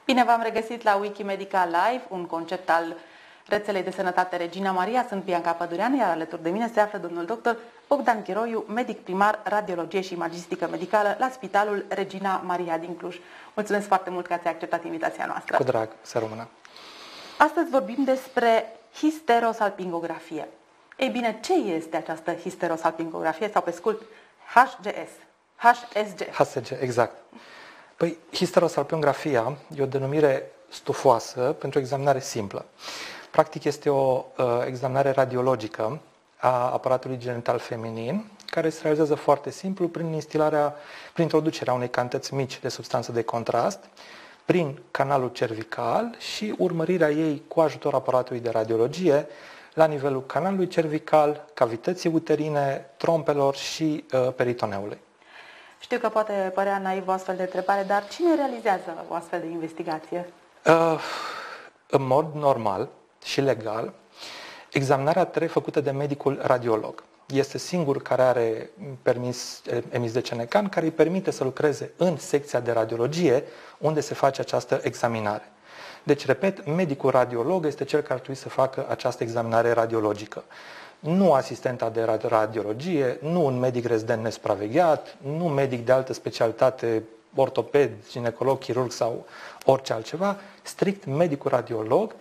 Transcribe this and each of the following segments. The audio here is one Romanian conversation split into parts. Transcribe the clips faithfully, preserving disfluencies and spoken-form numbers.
Bine v-am regăsit la Wikimedica Live, un concept al rețelei de sănătate Regina Maria. Sunt Bianca Pădureanu, iar alături de mine se află domnul doctor Bogdan Chiroiu, medic primar, radiologie și imagistică medicală la Spitalul Regina Maria din Cluj. Mulțumesc foarte mult că ați acceptat invitația noastră. Cu drag, să rămână. Astăzi vorbim despre histerosalpingografie. Ei bine, ce este această histerosalpingografie sau pe scurt H G S? H S G. H S G, exact. Păi, histerosalpingografia e o denumire stufoasă pentru o examinare simplă. Practic este o uh, examinare radiologică a aparatului genital feminin, care se realizează foarte simplu prin instilarea, prin introducerea unei cantități mici de substanță de contrast, prin canalul cervical și urmărirea ei cu ajutorul aparatului de radiologie la nivelul canalului cervical, cavității uterine, trompelor și uh, peritoneului. Știu că poate părea naiv o astfel de întrebare, dar cine realizează o astfel de investigație? Uh, în mod normal și legal, examinarea trebuie făcută de medicul radiolog. Este singurul care are permis emis de C N C A N care îi permite să lucreze în secția de radiologie unde se face această examinare. Deci, repet, medicul radiolog este cel care ar trebui să facă această examinare radiologică. Nu asistenta de radiologie, nu un medic rezident nesupravegheat, nu medic de altă specialitate, ortoped, ginecolog, chirurg sau orice altceva, strict medicul radiolog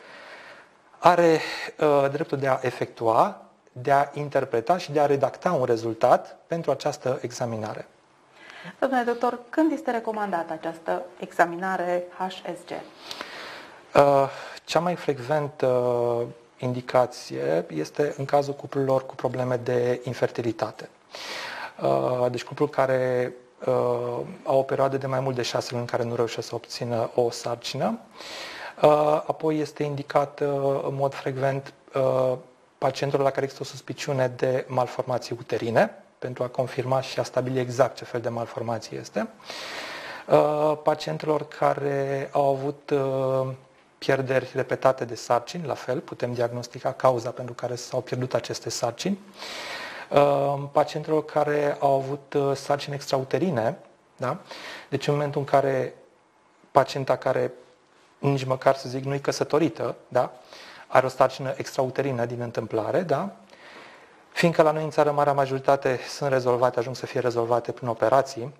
are uh, dreptul de a efectua, de a interpreta și de a redacta un rezultat pentru această examinare. Domnule doctor, când este recomandată această examinare H S G? Uh, cea mai frecventă uh, indicație este în cazul cuplurilor cu probleme de infertilitate. Uh, deci cupluri care uh, au o perioadă de mai mult de șase luni în care nu reușesc să obțină o sarcină. Uh, apoi este indicat uh, în mod frecvent uh, pacientul la care există o suspiciune de malformații uterine, pentru a confirma și a stabili exact ce fel de malformație este. Uh, pacientelor care au avut uh, pierderi repetate de sarcini, la fel, putem diagnostica cauza pentru care s-au pierdut aceste sarcini. Uh, pacientelor care au avut uh, sarcini extrauterine, da? Deci în momentul în care pacienta care nici măcar să zic nu-i căsătorită, da? Are o sarcină extrauterină din întâmplare, da? Fiindcă la noi în țară marea majoritate sunt rezolvate, ajung să fie rezolvate prin operații,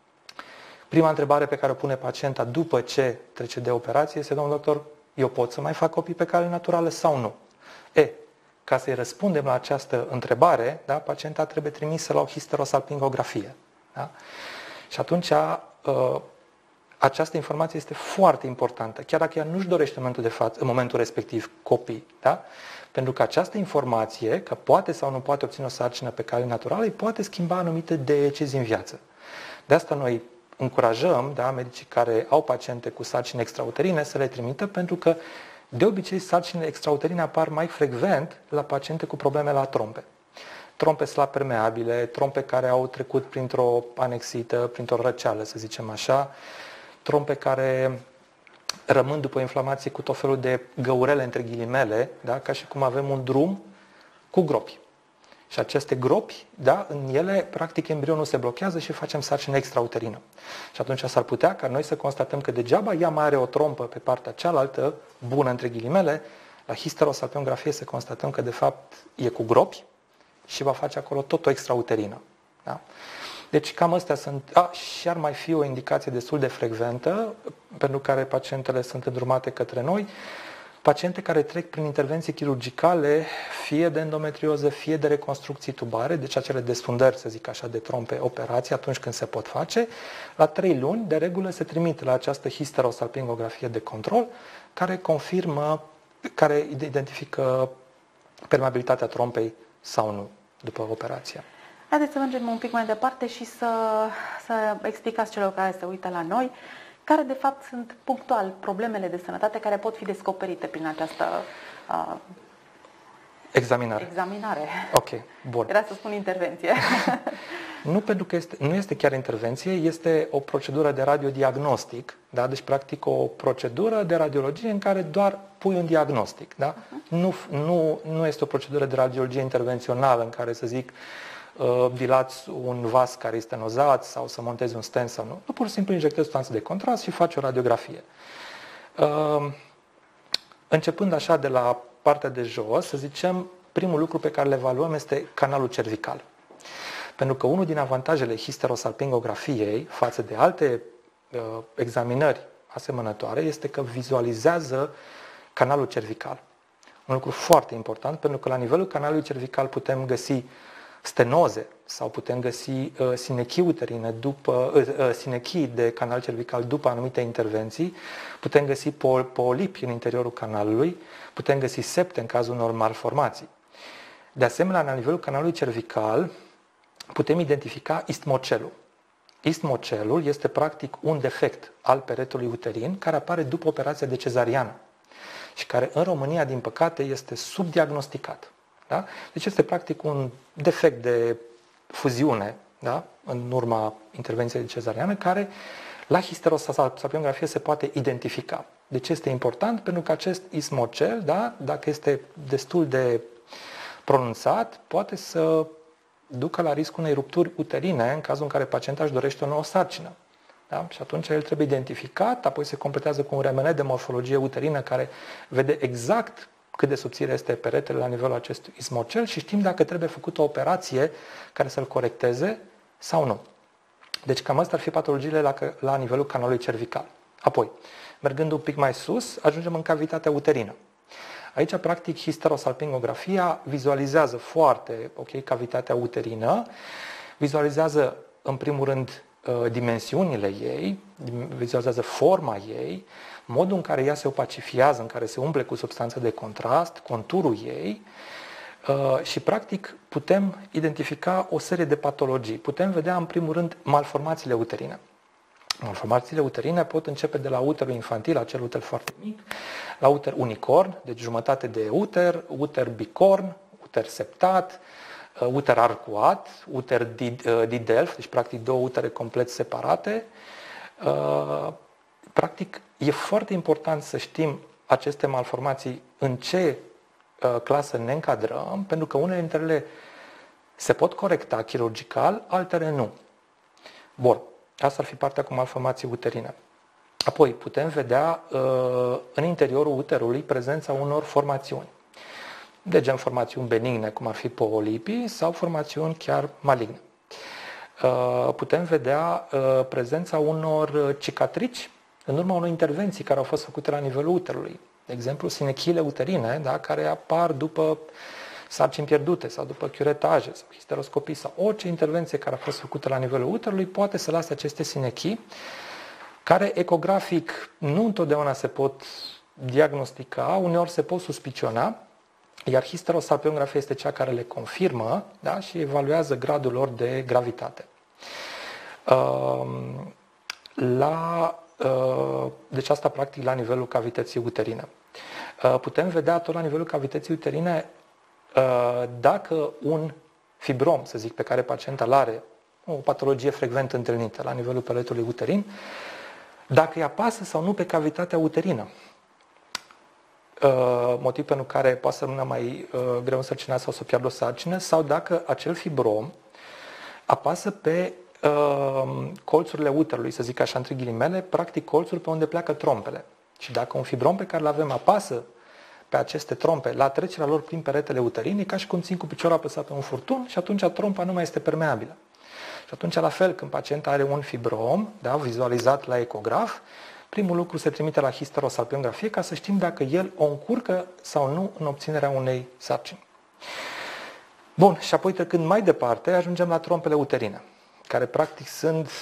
prima întrebare pe care o pune pacienta după ce trece de operație este: domnul doctor, eu pot să mai fac copii pe cale naturală sau nu? E, ca să-i răspundem la această întrebare, da, pacienta trebuie trimisă la o histerosalpingografie. Da? Și atunci uh, această informație este foarte importantă, chiar dacă ea nu-și dorește în momentul, de față, în momentul respectiv copii. Da? Pentru că această informație, că poate sau nu poate obține o sarcină pe cale naturală, îi poate schimba anumite decizii în viață. De asta noi încurajăm, da, medicii care au paciente cu sarcini extrauterine să le trimită, pentru că de obicei sarcinile extrauterine apar mai frecvent la paciente cu probleme la trompe. Trompe slab permeabile, trompe care au trecut printr-o anexită, printr-o răceală, să zicem așa, trompe care rămân după inflamație cu tot felul de găurele între ghilimele, da, ca și cum avem un drum cu gropi. Și aceste gropi, da, în ele, practic, embrionul se blochează și facem sarcină extrauterină. Și atunci s-ar putea ca noi să constatăm că degeaba ea mai are o trompă pe partea cealaltă, bună între ghilimele, la histerosalpingografie să constatăm că de fapt e cu gropi și va face acolo tot o extrauterină. Da? Deci cam astea sunt. A, și ar mai fi o indicație destul de frecventă pentru care pacientele sunt îndrumate către noi. Paciente care trec prin intervenții chirurgicale, fie de endometrioză, fie de reconstrucții tubare, deci acele desfundări, să zic așa, de trompe, operații, atunci când se pot face, la trei luni, de regulă, se trimite la această histerosalpingografie de control, care confirmă, care identifică permeabilitatea trompei sau nu după operație. Haideți să mergem un pic mai departe și să, să explicați celor care se uită la noi care de fapt sunt punctual problemele de sănătate care pot fi descoperite prin această uh, examinare. examinare. Ok, bun. Era să spun intervenție. Nu, pentru că este, nu este chiar intervenție, este o procedură de radiodiagnostic, da? Deci practic o procedură de radiologie în care doar pui un diagnostic. Da? Uh-huh. Nu, nu, nu este o procedură de radiologie intervențională în care să zic dilați un vas care este stenozat sau să montezi un stent sau nu. Nu, pur și simplu injectezi substanță de contrast și faci o radiografie. Începând așa de la partea de jos, să zicem, primul lucru pe care le evaluăm este canalul cervical. Pentru că unul din avantajele histerosalpingografiei față de alte uh, examinări asemănătoare este că vizualizează canalul cervical. Un lucru foarte important, pentru că la nivelul canalului cervical putem găsi stenoze sau putem găsi uh, sinechii uterine după, uh, uh, sinechii de canal cervical după anumite intervenții, putem găsi pol, polipi în interiorul canalului, putem găsi septe în cazul unor malformații. De asemenea, la nivelul canalului cervical putem identifica istmocelul. Istmocelul este practic un defect al peretelui uterin care apare după operația de cezariană și care în România, din păcate, este subdiagnosticat. Da? Deci este practic un defect de fuziune, da? În urma intervenției de cezariană, care la histerosalpingografie se poate identifica. De ce este important? Pentru că acest istmocel, da? Dacă este destul de pronunțat, poate să ducă la riscul unei rupturi uterine în cazul în care pacienta își dorește o nouă sarcină. Da? Și atunci el trebuie identificat, apoi se completează cu un remenet de morfologie uterină care vede exact cât de subțire este peretele la nivelul acestui istmocel și știm dacă trebuie făcută o operație care să-l corecteze sau nu. Deci cam astea ar fi patologiile la, la nivelul canalului cervical. Apoi, mergând un pic mai sus, ajungem în cavitatea uterină. Aici, practic, histerosalpingografia vizualizează foarte ok cavitatea uterină, vizualizează, în primul rând, dimensiunile ei, vizualizează forma ei, modul în care ea se opacifiază, în care se umple cu substanță de contrast, conturul ei și, practic, putem identifica o serie de patologii. Putem vedea, în primul rând, malformațiile uterine. Malformațiile uterine pot începe de la uterul infantil, acel uter foarte mic, la uter unicorn, deci jumătate de uter, uter bicorn, uter septat, uter arcuat, uter didelf, deci practic două utere complet separate. Practic, e foarte important să știm aceste malformații în ce clasă ne încadrăm, pentru că unele dintre ele se pot corecta chirurgical, altele nu. Bun. Asta ar fi partea cu malformații uterine. Apoi putem vedea uh, în interiorul uterului prezența unor formațiuni. De gen formațiuni benigne, cum ar fi polipii, sau formațiuni chiar maligne. Uh, putem vedea uh, prezența unor cicatrici în urma unor intervenții care au fost făcute la nivelul uterului. De exemplu, sinechiile uterine, da, care apar după sarcini pierdute sau după chiuretaje sau histeroscopii sau orice intervenție care a fost făcută la nivelul uterului poate să lase aceste sinechii care ecografic nu întotdeauna se pot diagnostica, uneori se pot suspiciona, iar histerosalpingografia este cea care le confirmă, da, și evaluează gradul lor de gravitate. La, deci asta practic la nivelul cavității uterine. Putem vedea tot la nivelul cavității uterine dacă un fibrom, să zic, pe care pacienta îl are, o patologie frecvent întâlnită la nivelul peretului uterin, dacă îi apasă sau nu pe cavitatea uterină. Motiv pentru care poate să rămână mai greu însărcinat sau să piardă o sarcină, sau dacă acel fibrom apasă pe colțurile uterului, să zic așa între ghilimele, practic colțul pe unde pleacă trompele. Și dacă un fibrom pe care îl avem apasă pe aceste trompe, la trecerea lor prin peretele uterin, e ca și cum țin cu piciorul apăsat pe un furtun și atunci trompa nu mai este permeabilă. Și atunci, la fel, când pacienta are un fibrom, da, vizualizat la ecograf, primul lucru se trimite la histerosalpingografie ca să știm dacă el o încurcă sau nu în obținerea unei sarcini. Bun, și apoi trecând mai departe, ajungem la trompele uterine, care practic sunt,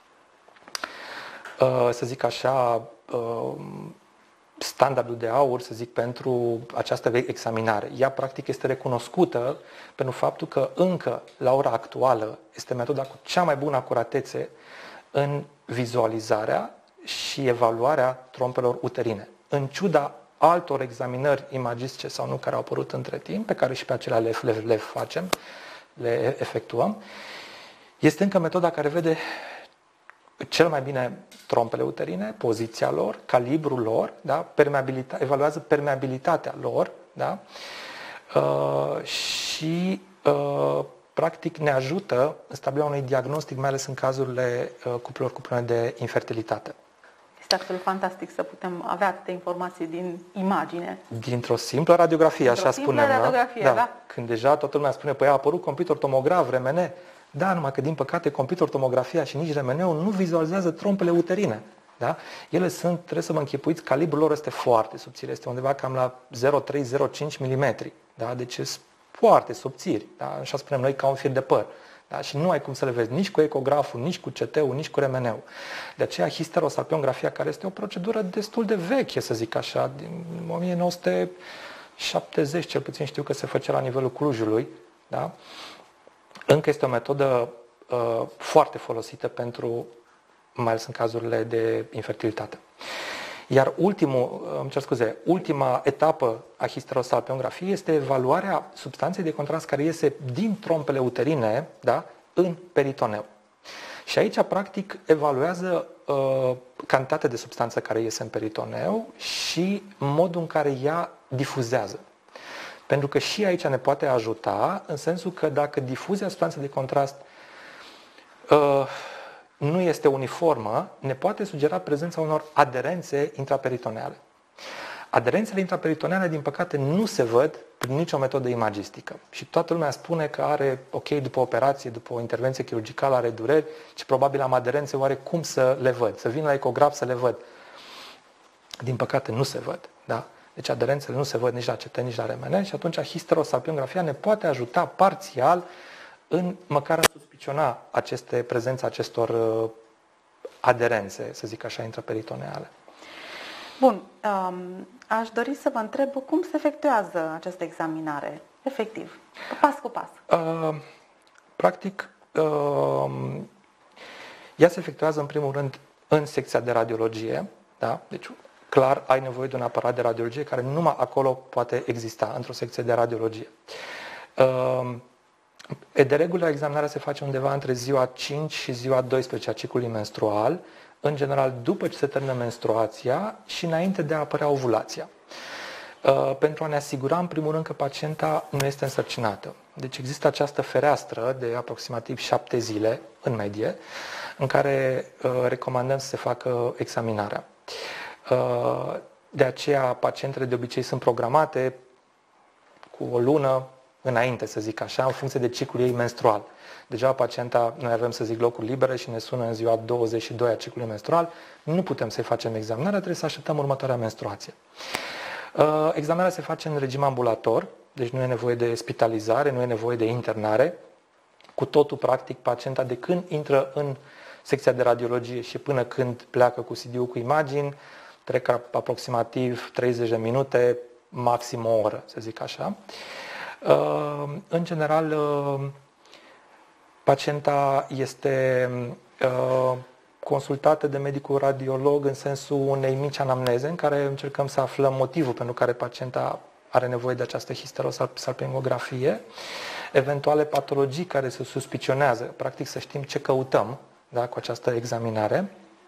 să zic așa, standardul de aur, să zic, pentru această examinare. Ea, practic, este recunoscută pentru faptul că încă, la ora actuală, este metoda cu cea mai bună acuratețe în vizualizarea și evaluarea trompelor uterine. În ciuda altor examinări imagistice sau nu care au apărut între timp, pe care și pe acelea le, le, le facem, le efectuăm, este încă metoda care vede cel mai bine trompele uterine, poziția lor, calibrul lor, da? Permeabilita- evaluează permeabilitatea lor, da? Uh, și uh, practic ne ajută în stabilirea unui diagnostic, mai ales în cazurile uh, cuplelor cu probleme de infertilitate. Este este absolut fantastic să putem avea atâtea informații din imagine. Dintr-o simplă radiografie, Dintr-o așa simplă spunem, radiografie, da? da. Când deja toată lumea spune, păi a apărut computer tomograf, R M N. Da, numai că din păcate computer tomografia și nici R M N-ul nu vizualizează trompele uterine. Da? Ele sunt, trebuie să vă închipuiți, calibrul lor este foarte subțire, este undeva cam la zero virgulă trei zero cinci milimetri. Da? Deci sunt foarte subțiri, da? Așa spunem noi, ca un fir de păr. Da? Și nu ai cum să le vezi nici cu ecograful, nici cu C T-ul, nici cu R M N-ul. De aceea histerosalpingografia, care este o procedură destul de veche, să zic așa, din o mie nouă sute șaptezeci, cel puțin știu că se făcea la nivelul Clujului, da? Încă este o metodă uh, foarte folosită pentru, mai ales în cazurile de infertilitate. Iar ultimul, îmi cer scuze, ultima etapă a histerosalpingografiei este evaluarea substanței de contrast care iese din trompele uterine, da, în peritoneu. Și aici, practic, evaluează uh, cantitatea de substanță care iese în peritoneu și modul în care ea difuzează. Pentru că și aici ne poate ajuta, în sensul că dacă difuzia substanței de contrast uh, nu este uniformă, ne poate sugera prezența unor aderențe intraperitoneale. Aderențele intraperitoneale, din păcate, nu se văd prin nicio metodă imagistică. Și toată lumea spune că are, ok, după operație, după o intervenție chirurgicală, are dureri, și probabil am aderențe, oare cum să le văd? Să vin la ecograf să le văd. Din păcate, nu se văd. Da? Deci aderențele nu se văd nici la C T, nici la R M N și atunci histerosalpingografia ne poate ajuta parțial în măcar în suspiciona aceste, prezența acestor uh, aderențe, să zic așa, intraperitoneale. Bun, um, aș dori să vă întreb cum se efectuează această examinare, efectiv, pas cu pas. Uh, practic, uh, ea se efectuează în primul rând în secția de radiologie, da? Deci clar ai nevoie de un aparat de radiologie care numai acolo poate exista, într-o secție de radiologie. Uh, De regulă, examinarea se face undeva între ziua cinci și ziua doisprezece a ciclului menstrual, în general după ce se termină menstruația și înainte de a apărea ovulația. Pentru a ne asigura, în primul rând, că pacienta nu este însărcinată. Deci există această fereastră de aproximativ șapte zile, în medie, în care recomandăm să se facă examinarea. De aceea, pacientele de obicei sunt programate cu o lună înainte, să zic așa, în funcție de ciclul ei menstrual. Deja pacienta, noi avem, să zic, locuri libere și ne sună în ziua douăzeci și doi a ciclului menstrual, nu putem să-i facem examinarea, trebuie să așteptăm următoarea menstruație. Examinarea se face în regim ambulator, deci nu e nevoie de spitalizare, nu e nevoie de internare. Cu totul, practic, pacienta de când intră în secția de radiologie și până când pleacă cu C D-ul cu imagini, trec aproximativ treizeci de minute, maxim o oră, să zic așa. În general, pacienta este consultată de medicul radiolog în sensul unei mici anamneze în care încercăm să aflăm motivul pentru care pacienta are nevoie de această histerosalpingografie, eventuale patologii care se suspicionează, practic să știm ce căutăm, da, cu această examinare.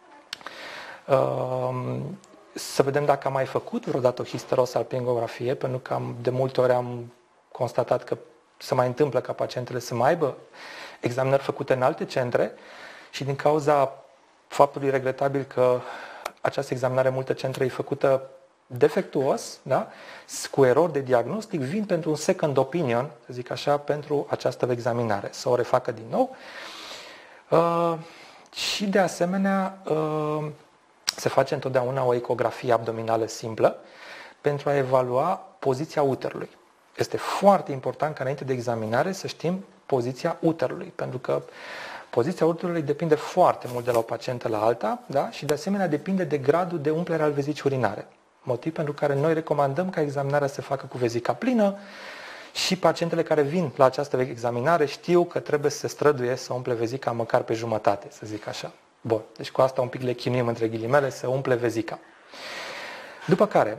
Să vedem dacă am mai făcut vreodată o histerosalpingografie, pentru că am, de multe ori am constatat că se mai întâmplă ca pacientele să mai aibă examinări făcute în alte centre și din cauza faptului regretabil că această examinare în multe centre e făcută defectuos, da? Cu erori de diagnostic, vin pentru un second opinion, să zic așa, pentru această examinare, să o refacă din nou. Uh, și de asemenea uh, se face întotdeauna o ecografie abdominală simplă pentru a evalua poziția uterului. Este foarte important ca înainte de examinare să știm poziția uterului, pentru că poziția uterului depinde foarte mult de la o pacientă la alta, da? Și de asemenea depinde de gradul de umplere al vezicii urinare. Motiv pentru care noi recomandăm ca examinarea să se facă cu vezica plină și pacientele care vin la această examinare știu că trebuie să se străduie să umple vezica măcar pe jumătate, să zic așa. Bun, deci cu asta un pic le chinuim între ghilimele să umple vezica. După care,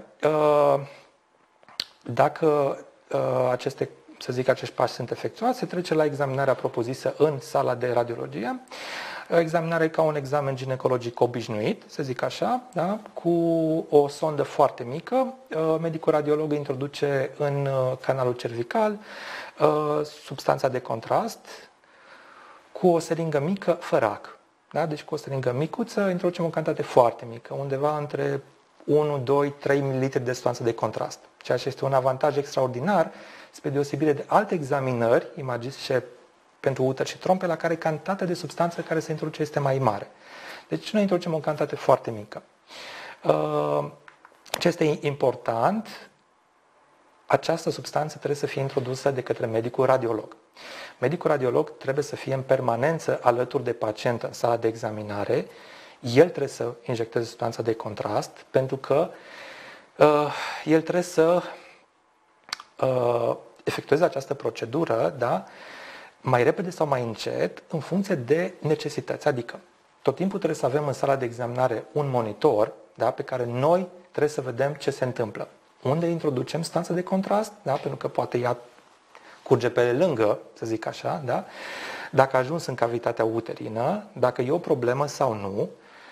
dacă aceste, să zic, acești pași sunt efectuați, se trece la examinarea propusă în sala de radiologie. Examinarea e ca un examen ginecologic obișnuit, să zic așa, da? Cu o sondă foarte mică. Medicul radiolog introduce în canalul cervical substanța de contrast cu o seringă mică fără ac. Da? Deci cu o seringă micuță introducem o cantitate foarte mică, undeva între unu, doi, trei mililitri de substanță de contrast, ceea ce este un avantaj extraordinar spre deosebire de alte examinări imagistice pentru uteri și trompe, la care cantitatea de substanță care se introduce este mai mare. Deci noi introducem o cantitate foarte mică. Ce este important, această substanță trebuie să fie introdusă de către medicul radiolog. Medicul radiolog trebuie să fie în permanență alături de pacient în sala de examinare. El trebuie să injecteze substanța de contrast pentru că uh, el trebuie să uh, efectueze această procedură, da, mai repede sau mai încet în funcție de necesități. Adică tot timpul trebuie să avem în sala de examinare un monitor, da, pe care noi trebuie să vedem ce se întâmplă. Unde introducem substanța de contrast, da, pentru că poate ea curge pe lângă, să zic așa, da? Dacă a ajuns în cavitatea uterină, dacă e o problemă sau nu,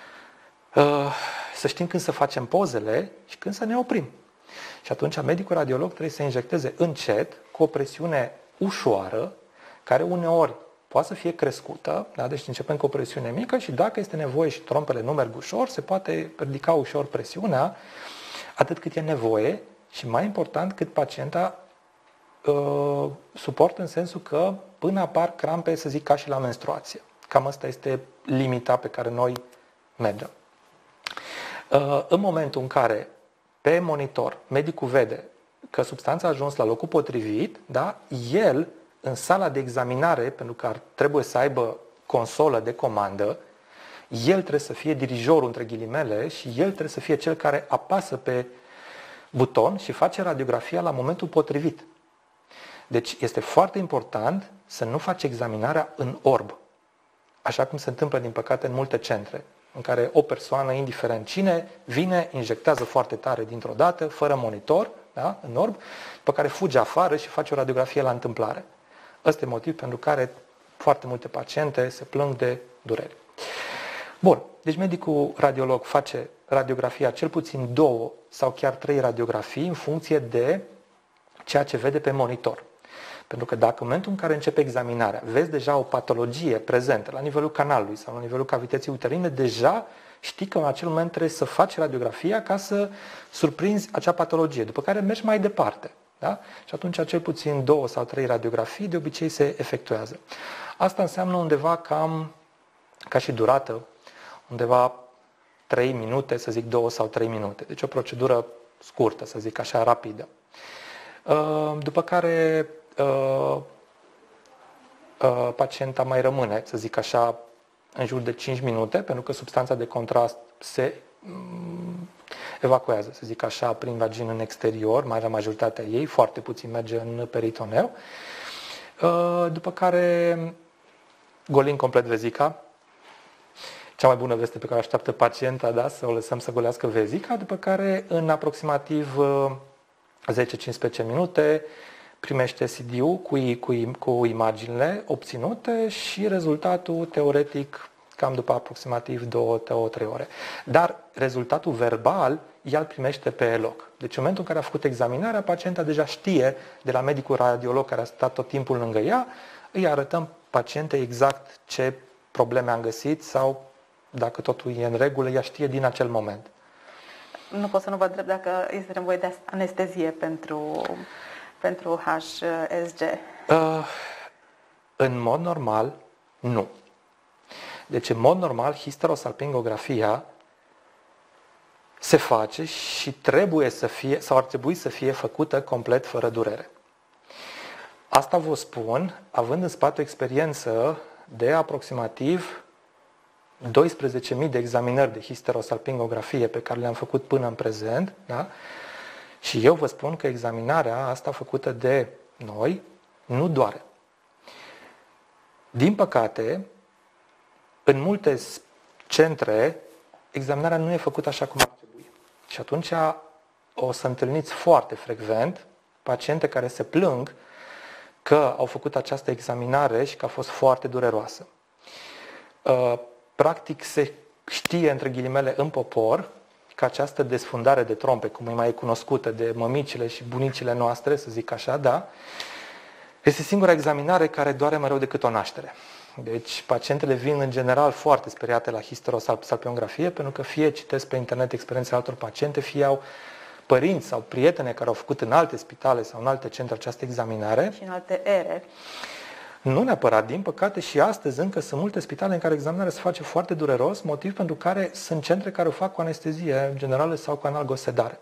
să știm când să facem pozele și când să ne oprim. Și atunci medicul radiolog trebuie să injecteze încet, cu o presiune ușoară, care uneori poate să fie crescută, da? Deci începem cu o presiune mică și dacă este nevoie și trompele nu merg ușor, se poate ridica ușor presiunea, atât cât e nevoie și mai important cât pacienta uh, suportă în sensul că până apar crampe, să zic, ca și la menstruație. Cam asta este limita pe care noi mergem. Uh, în momentul în care pe monitor medicul vede că substanța a ajuns la locul potrivit, da, el în sala de examinare, pentru că ar, trebuie să aibă consolă de comandă, el trebuie să fie dirijorul între ghilimele și el trebuie să fie cel care apasă pe buton și face radiografia la momentul potrivit. Deci este foarte important să nu faci examinarea în orb, așa cum se întâmplă din păcate în multe centre, în care o persoană, indiferent cine, vine, injectează foarte tare dintr-o dată, fără monitor, da, în orb, pe care fuge afară și face o radiografie la întâmplare. Ăsta e motiv pentru care foarte multe paciente se plâng de dureri. Bun, deci medicul radiolog face radiografia, cel puțin două sau chiar trei radiografii în funcție de ceea ce vede pe monitor. Pentru că dacă în momentul în care începe examinarea vezi deja o patologie prezentă la nivelul canalului sau la nivelul cavității uterine, deja știi că în acel moment trebuie să faci radiografia ca să surprinzi acea patologie, după care mergi mai departe. Da? Și atunci cel puțin două sau trei radiografii de obicei se efectuează. Asta înseamnă undeva cam, ca și durată, undeva trei minute, să zic două sau trei minute. Deci o procedură scurtă, să zic așa, rapidă. După care pacienta mai rămâne, să zic așa, în jur de cinci minute, pentru că substanța de contrast se evacuează, să zic așa, prin vagină în exterior, marea majoritatea ei, foarte puțin merge în peritoneu. După care golim complet vezica. Cea mai bună veste pe care o așteaptă pacienta, da, să o lăsăm să golească vezica, după care în aproximativ zece-cincisprezece minute primește C D-ul cu, cu, cu imaginile obținute și rezultatul teoretic cam după aproximativ două-trei ore. Dar rezultatul verbal ea îl primește pe loc. Deci în momentul în care a făcut examinarea, pacienta deja știe de la medicul radiolog care a stat tot timpul lângă ea, îi arătăm pacientei exact ce probleme am găsit sau dacă totul e în regulă, ea știe din acel moment. Nu pot să nu vă întreb dacă este nevoie de anestezie pentru, pentru H S G. Uh, în mod normal, nu. Deci, în mod normal, histerosalpingografia se face și trebuie să fie, sau ar trebui să fie făcută complet fără durere. Asta vă spun, având în spate o experiență de aproximativ doisprezece mii de examinări de histerosalpingografie pe care le-am făcut până în prezent, da? Și eu vă spun că examinarea asta făcută de noi nu doare. Din păcate, în multe centre, examinarea nu e făcută așa cum ar trebui. Și atunci o să întâlniți foarte frecvent paciente care se plâng că au făcut această examinare și că a fost foarte dureroasă. Practic se știe, între ghilimele, în popor, că această desfundare de trompe, cum e mai cunoscută de mămicile și bunicile noastre, să zic așa, da, este singura examinare care doare mai rău decât o naștere. Deci pacientele vin în general foarte speriate la histerosalpingografie pentru că fie citesc pe internet experiențele altor paciente, fie au părinți sau prietene care au făcut în alte spitale sau în alte centre această examinare. Și în alte ere. Nu neapărat, din păcate și astăzi încă sunt multe spitale în care examinarea se face foarte dureros, motiv pentru care sunt centre care o fac cu anestezie generală sau cu analgosedare.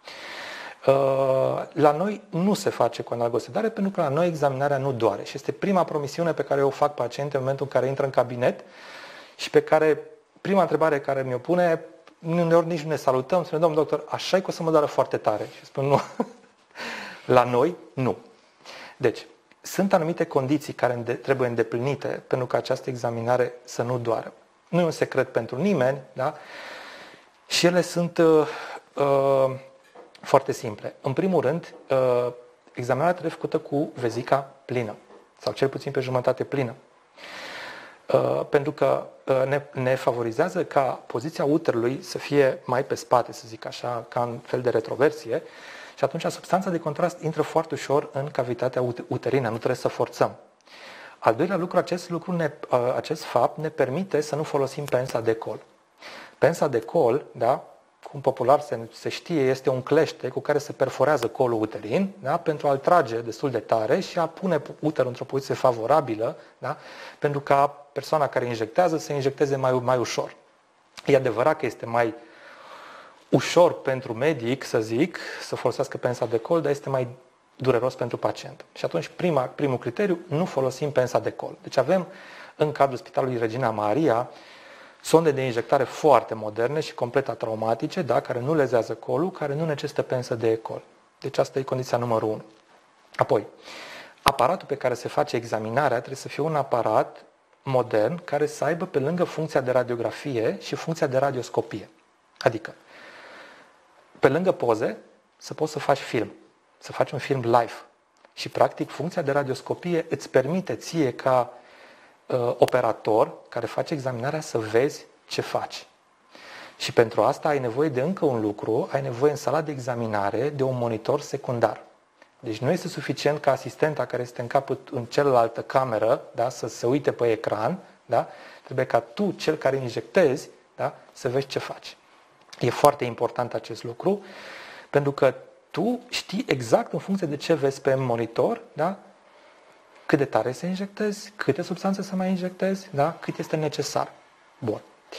La noi nu se face cu analgosedare pentru că la noi examinarea nu doare și este prima promisiune pe care o fac paciente în momentul în care intră în cabinet și pe care prima întrebare care mi-o pune, uneori nici nu ne salutăm, spune, domnul doctor, așa e că o să mă doară foarte tare. Și spun, nu. La noi, nu. Deci, sunt anumite condiții care trebuie îndeplinite pentru ca această examinare să nu doară. Nu e un secret pentru nimeni, da? Și ele sunt uh, uh, foarte simple. În primul rând, uh, examinarea trebuie făcută cu vezica plină, sau cel puțin pe jumătate plină. Uh, pentru că uh, ne, ne favorizează ca poziția uterului să fie mai pe spate, să zic așa, ca în fel de retroversie, și atunci substanța de contrast intră foarte ușor în cavitatea uterină, nu trebuie să forțăm. Al doilea lucru, acest, lucru ne, uh, acest fapt ne permite să nu folosim pensa de col. Pensa de col, da, cum popular se, se știe, este un clește cu care se perforează colul uterin, da, pentru a-l trage destul de tare și a pune uterul într-o poziție favorabilă, da, pentru ca persoana care injectează să injecteze mai, mai ușor. E adevărat că este mai ușor pentru medic, să zic, să folosească pensa de col, dar este mai dureros pentru pacient. Și atunci prima, primul criteriu, nu folosim pensa de col. Deci avem în cadrul Spitalului Regina Maria sonde de injectare foarte moderne și complet atraumatice, da, care nu lezează colul, care nu necesită pensă de col. Deci asta e condiția numărul unu. Apoi, aparatul pe care se face examinarea trebuie să fie un aparat modern care să aibă pe lângă funcția de radiografie și funcția de radioscopie. Adică, pe lângă poze, să poți să faci film, să faci un film live. Și practic funcția de radioscopie îți permite ție ca uh, operator care face examinarea să vezi ce faci. Și pentru asta ai nevoie de încă un lucru, ai nevoie în sala de examinare de un monitor secundar. Deci nu este suficient ca asistenta care este în capăt în cealaltă cameră, da, să se uite pe ecran, da? Trebuie ca tu, cel care injectezi, da, să vezi ce faci. E foarte important acest lucru, pentru că tu știi exact în funcție de ce vezi pe monitor, da, cât de tare să injectezi, câte substanțe să mai injectezi, da, cât este necesar. Bun.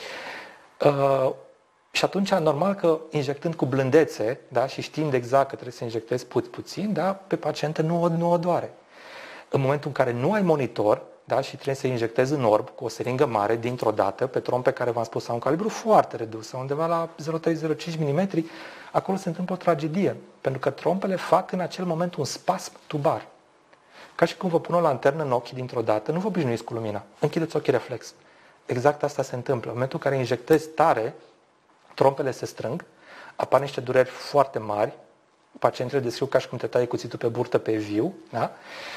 Uh, și atunci, normal că injectând cu blândețe, da, și știind exact că trebuie să injectezi pu- puțin, da, pe pacientă nu o, nu o doare. În momentul în care nu ai monitor, da, și trebuie să injectezi în orb cu o seringă mare dintr-o dată pe trompe care v-am spus au un calibru foarte redus, undeva la zero virgulă trei zero cinci milimetri, acolo se întâmplă o tragedie, pentru că trompele fac în acel moment un spasm tubar. Ca și cum vă pun o lanternă în ochi dintr-o dată, nu vă obișnuiți cu lumina, închideți ochii reflex. Exact asta se întâmplă. În momentul în care injectezi tare, trompele se strâng, apar niște dureri foarte mari, pacientele descriu ca și cum te taie cuțitul pe burtă pe viu, da?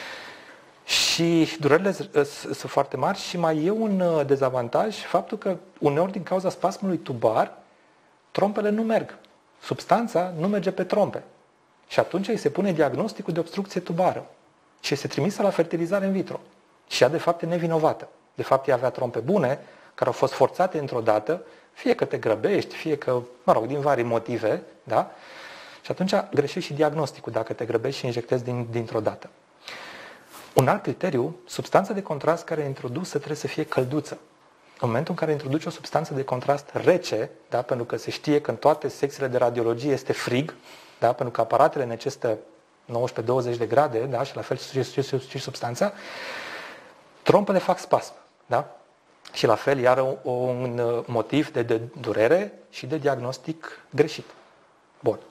Și durerile sunt foarte mari și mai e un dezavantaj, faptul că uneori din cauza spasmului tubar, trompele nu merg. Substanța nu merge pe trompe. Și atunci îi se pune diagnosticul de obstrucție tubară. Și este trimisă la fertilizare in vitro. Și ea de fapt e nevinovată. De fapt ea avea trompe bune, care au fost forțate într-o dată, fie că te grăbești, fie că, mă rog, din vari motive, da? Și atunci greșești și diagnosticul dacă te grăbești și injectezi din, dintr-o dată. Un alt criteriu, substanța de contrast care e introdusă trebuie să fie călduță. În momentul în care introduci o substanță de contrast rece, da, pentru că se știe că în toate secțiile de radiologie este frig, da, pentru că aparatele necesită nouăsprezece douăzeci de grade, da, și la fel și substanța, trompele fac spasm. Da? Și la fel, iar un motiv de, de durere și de diagnostic greșit. Bun.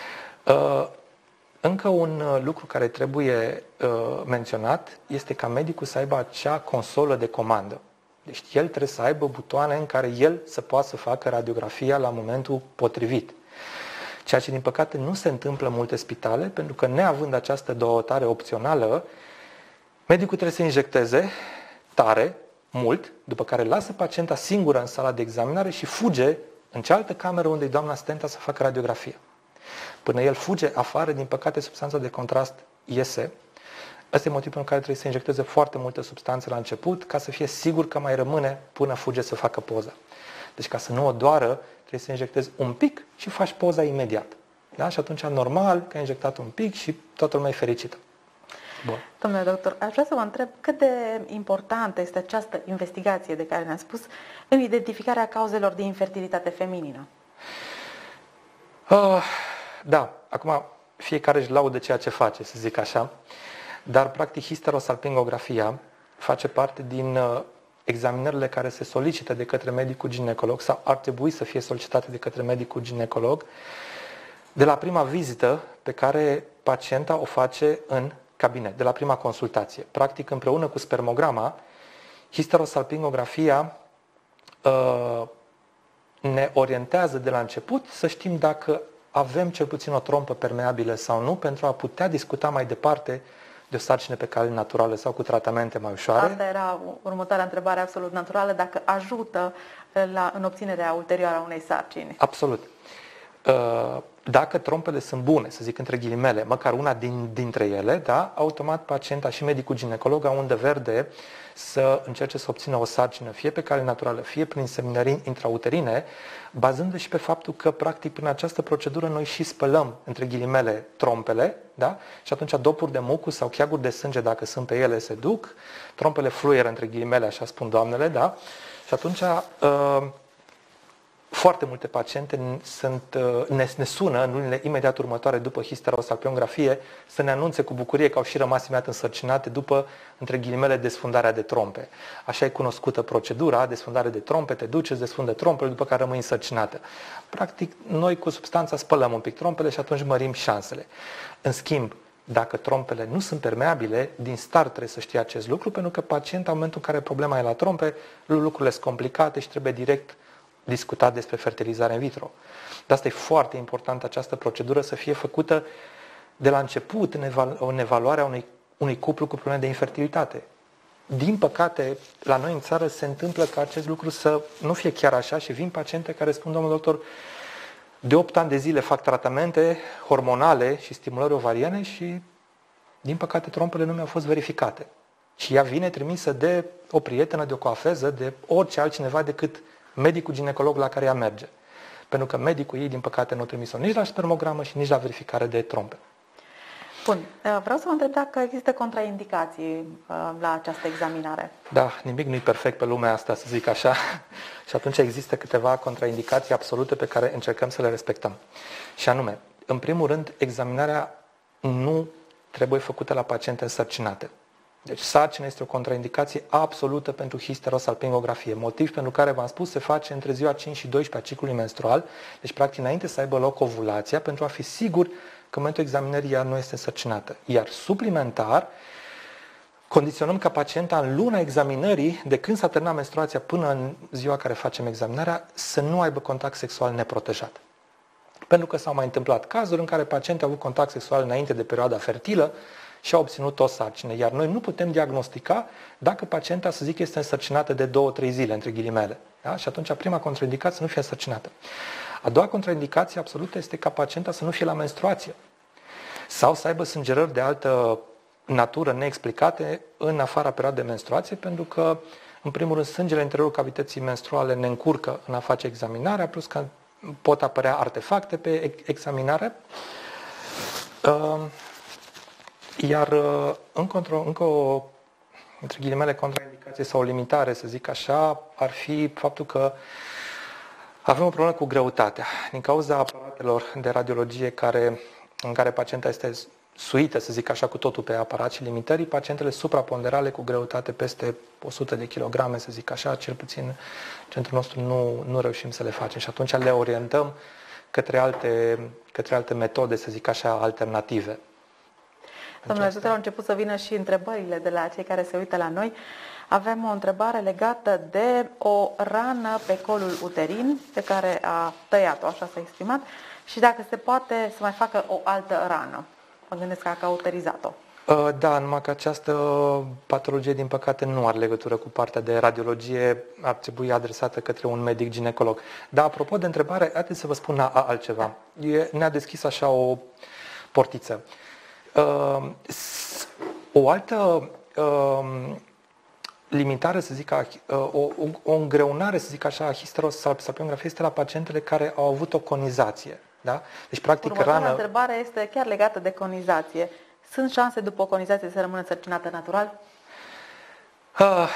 Încă un lucru care trebuie menționat este ca medicul să aibă acea consolă de comandă. Deci el trebuie să aibă butoane în care el să poată să facă radiografia la momentul potrivit. Ceea ce, din păcate, nu se întâmplă în multe spitale, pentru că neavând această dotare opțională, medicul trebuie să injecteze tare, mult, după care lasă pacienta singură în sala de examinare și fuge în cealaltă cameră unde e doamna asistenta să facă radiografia. Până el fuge afară, din păcate, substanța de contrast iese, Ăsta e motivul pentru care trebuie să injecteze foarte multă substanță la început, ca să fie sigur că mai rămâne până fuge să facă poza. Deci ca să nu o doară, trebuie să injectezi un pic și faci poza imediat. Da? Și atunci normal că ai injectat un pic și toată lumea e fericită. Bun. Domnule doctor, aș vrea să vă întreb cât de importantă este această investigație de care ne-a spus în identificarea cauzelor de infertilitate feminină? Uh, da, acum fiecare își laudă ceea ce face, să zic așa, dar practic histerosalpingografia face parte din uh, examinările care se solicită de către medicul ginecolog sau ar trebui să fie solicitate de către medicul ginecolog de la prima vizită pe care pacienta o face în cabinet, de la prima consultație. Practic, împreună cu spermograma, histerosalpingografia uh, ne orientează de la început să știm dacă avem cel puțin o trompă permeabilă sau nu, pentru a putea discuta mai departe de o sarcină pe cale naturală sau cu tratamente mai ușoare. Asta era următoarea întrebare absolut naturală, dacă ajută la, în obținerea ulterioară a unei sarcini. Absolut. Dacă trompele sunt bune, să zic între ghilimele, măcar una din, dintre ele, da, automat pacienta și medicul ginecolog au undă verde să încerce să obțină o sarcină, fie pe cale naturală, fie prin inseminări intrauterine, bazându-se și pe faptul că, practic, prin această procedură noi și spălăm, între ghilimele, trompele, da? Și atunci dopuri de mucus sau cheaguri de sânge, dacă sunt pe ele, se duc, trompele fluieră, între ghilimele, așa spun doamnele, da? Și atunci uh, foarte multe paciente sunt, ne, ne sună în lunile imediat următoare după histerosalpingografie să ne anunțe cu bucurie că au și rămas imediat însărcinate după, între ghilimele, desfundarea de trompe. Așa e cunoscută procedura, desfundare de trompe, te duci, îți desfundă trompele, după care rămâi însărcinată. Practic, noi cu substanța spălăm un pic trompele și atunci mărim șansele. În schimb, dacă trompele nu sunt permeabile, din start trebuie să știi acest lucru, pentru că pacienta, în momentul în care problema e la trompe, lucrurile sunt complicate și trebuie direct discutat despre fertilizare in vitro. De asta e foarte important această procedură să fie făcută de la început în, evalu- în evaluarea unui, unui cuplu cu probleme de infertilitate. Din păcate, la noi în țară se întâmplă ca acest lucru să nu fie chiar așa și vin paciente care spun, domnul doctor, de opt ani de zile fac tratamente hormonale și stimulări ovariene și, din păcate, trompele nu mi-au fost verificate. Și ea vine trimisă de o prietenă, de o coafeză, de orice altcineva decât medicul ginecolog la care ea merge. Pentru că medicul ei, din păcate, nu a trimis-o nici la spermogramă și nici la verificare de trompe. Bun. Vreau să vă întreb dacă există contraindicații la această examinare. Da, nimic nu e perfect pe lumea asta, să zic așa. Și atunci există câteva contraindicații absolute pe care încercăm să le respectăm. Și anume, în primul rând, examinarea nu trebuie făcută la paciente însărcinate. Deci sarcina este o contraindicație absolută pentru histerosalpingografie, motiv pentru care, v-am spus, se face între ziua cinci și doisprezece a ciclului menstrual, deci practic înainte să aibă loc ovulația, pentru a fi sigur că în momentul examinării ea nu este însărcinată. Iar suplimentar, condiționăm ca pacienta în luna examinării, de când s-a terminat menstruația până în ziua care facem examinarea, să nu aibă contact sexual neprotejat. Pentru că s-au mai întâmplat cazuri în care pacienții au avut contact sexual înainte de perioada fertilă și au obținut o sarcină. Iar noi nu putem diagnostica dacă pacienta, să zic, este însărcinată de două trei zile, între ghilimele. Da? Și atunci prima contraindicație să nu fie însărcinată. A doua contraindicație absolută este ca pacienta să nu fie la menstruație sau să aibă sângerări de altă natură neexplicate în afara perioadei de menstruație, pentru că, în primul rând, sângele în interiorul cavității menstruale ne încurcă în a face examinarea, plus că pot apărea artefacte pe examinare. Iar încă, încă o, între ghilimele, contraindicație sau o limitare, să zic așa, ar fi faptul că avem o problemă cu greutatea. Din cauza aparatelor de radiologie care, în care pacienta este suită, să zic așa, cu totul pe aparat și limitării, pacientele supraponderale cu greutate peste o sută de kilograme, să zic așa, cel puțin în centrul nostru nu, nu reușim să le facem. Și atunci le orientăm către alte, către alte metode, să zic așa, alternative. Domnule doctor, au început să vină și întrebările de la cei care se uită la noi. Avem o întrebare legată de o rană pe colul uterin pe care a tăiat-o, așa s-a exprimat, și dacă se poate să mai facă o altă rană. Mă gândesc că a cauterizat-o. Da, numai că această patologie, din păcate, nu are legătură cu partea de radiologie, ar trebui adresată către un medic ginecolog. Dar, apropo de întrebare, haideți să vă spun altceva. Ne-a deschis așa o portiță. O altă uh, limitare, să zic, o, o, o îngreunare, să zic așa, a histerosalpingografiei este la pacientele care au avut o conizație. Da? Deci, practic, Următoarea rană... întrebare este chiar legată de conizație. Sunt șanse după o conizație să rămână însărcinată natural? Uh,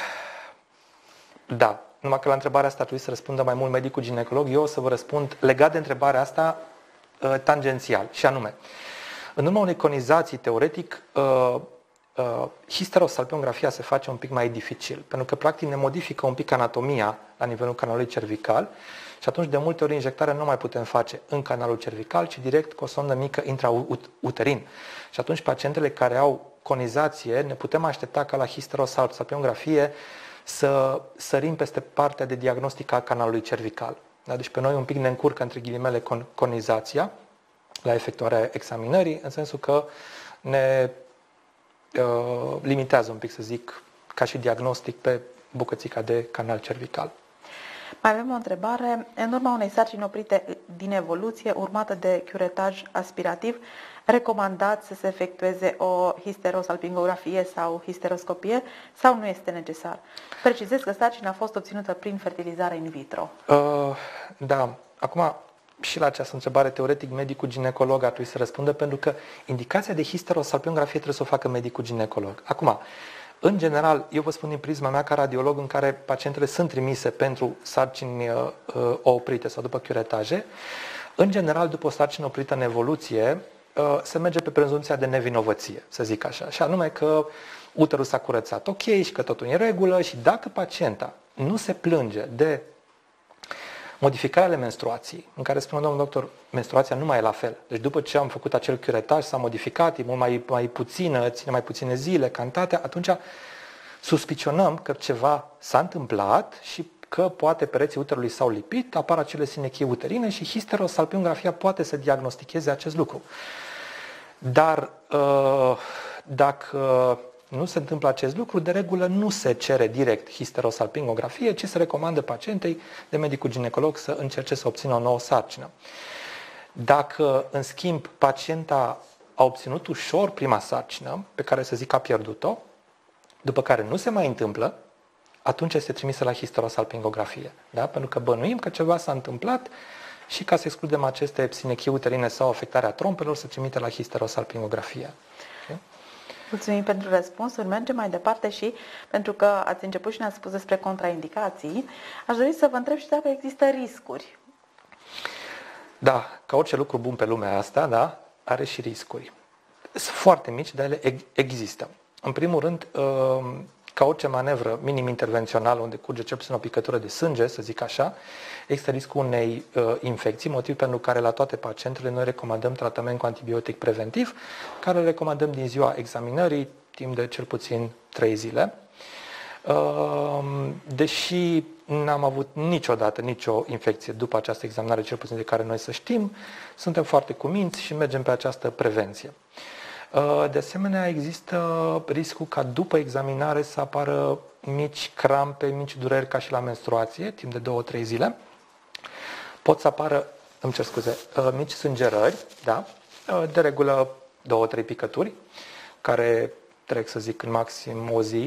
da. Numai că la întrebarea asta ar trebui să răspundă mai mult medicul ginecolog. Eu o să vă răspund legat de întrebarea asta uh, tangențial. Și anume, în urma unei conizații, teoretic, uh, uh, histerosalpingografia se face un pic mai dificil, pentru că practic ne modifică un pic anatomia la nivelul canalului cervical și atunci de multe ori injectarea nu mai putem face în canalul cervical, ci direct cu o sondă mică intrauterin. Și atunci pacientele care au conizație ne putem aștepta ca la histerosalpingografie să sărim peste partea de diagnostic a canalului cervical. Da? Deci pe noi un pic ne încurcă între ghilimele con- conizația la efectuarea examinării, în sensul că ne uh, limitează un pic, să zic, ca și diagnostic pe bucățica de canal cervical. Mai avem o întrebare. În urma unei sarcini oprite din evoluție, urmată de curetaj aspirativ, recomandați să se efectueze o histerosalpingografie sau histeroscopie sau nu este necesar? Precizez că sarcina a fost obținută prin fertilizare in vitro. Uh, da. Acum, și la această întrebare, teoretic, medicul ginecolog ar trebui să răspundă, pentru că indicația de histerosalpingografie trebuie să o facă medicul ginecolog. Acum, în general, eu vă spun din prisma mea ca radiolog în care pacientele sunt trimise pentru sarcini uh, oprite sau după curetaje, în general, după o sarcină oprită în evoluție, uh, se merge pe prezumția de nevinovăție, să zic așa, și anume că uterul s-a curățat ok și că totul e în regulă și dacă pacienta nu se plânge de modificarea ale menstruației, în care spune domnul doctor, menstruația nu mai e la fel. Deci după ce am făcut acel curetaj, s-a modificat, e mult mai, mai puțină, ține mai puține zile, cantitatea, atunci suspicionăm că ceva s-a întâmplat și că poate pereții uterului s-au lipit, apar acele sinechii uterine și histerosalpingografia poate să diagnosticheze acest lucru. Dar dacă nu se întâmplă acest lucru, de regulă nu se cere direct histerosalpingografie, ci se recomandă pacientei de medicul ginecolog să încerce să obțină o nouă sarcină. Dacă, în schimb, pacienta a obținut ușor prima sarcină, pe care să zic că a pierdut-o, după care nu se mai întâmplă, atunci este trimisă la histerosalpingografie. Da? Pentru că bănuim că ceva s-a întâmplat și ca să excludem aceste sinechii uterine sau afectarea trompelor, se trimite la histerosalpingografie. Okay? Mulțumim pentru răspunsuri. Mergem mai departe și, pentru că ați început și ne-ați spus despre contraindicații, aș dori să vă întreb și dacă există riscuri. Da, ca orice lucru bun pe lumea asta, da, are și riscuri. Sunt foarte mici, dar ele există. În primul rând, ca orice manevră minim-intervențională unde curge cel puțin o picătură de sânge, să zic așa, există riscul unei uh, infecții, motiv pentru care la toate pacientele noi recomandăm tratament cu antibiotic preventiv, care îl recomandăm din ziua examinării, timp de cel puțin trei zile. Uh, deși n-am avut niciodată nicio infecție după această examinare, cel puțin de care noi să știm, suntem foarte cuminți și mergem pe această prevenție. De asemenea, există riscul ca după examinare să apară mici crampe, mici dureri ca și la menstruație, timp de două trei zile. Pot să apară, îmi cer scuze, mici sângerări, da? De regulă două trei picături, care trec, să zic, în maxim o zi.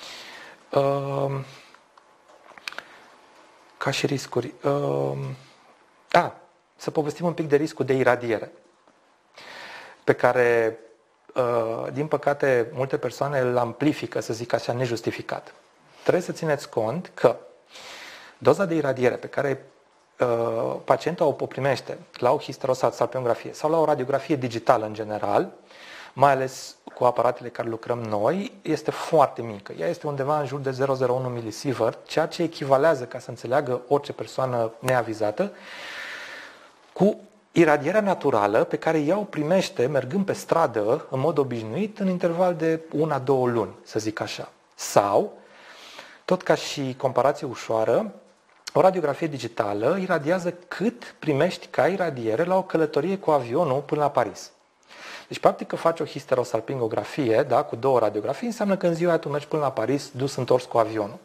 Ca și riscuri. A, să povestim un pic de riscul de iradiere, pe care din păcate, multe persoane îl amplifică, să zic așa, nejustificat. Trebuie să țineți cont că doza de iradiere pe care uh, pacientul o primește la o histerosalpingografie sau la o radiografie digitală în general, mai ales cu aparatele care lucrăm noi, este foarte mică. Ea este undeva în jur de zero virgulă zero unu milisievert, ceea ce echivalează, ca să înțeleagă orice persoană neavizată, cu iradierea naturală pe ea o primește mergând pe stradă în mod obișnuit în interval de una-două luni, să zic așa. Sau, tot ca și comparație ușoară, o radiografie digitală iradiază cât primești ca iradiere la o călătorie cu avionul până la Paris. Deci, practic, că faci o histerosalpingografie, da, cu două radiografii, înseamnă că în ziua aia tu mergi până la Paris, dus întors cu avionul.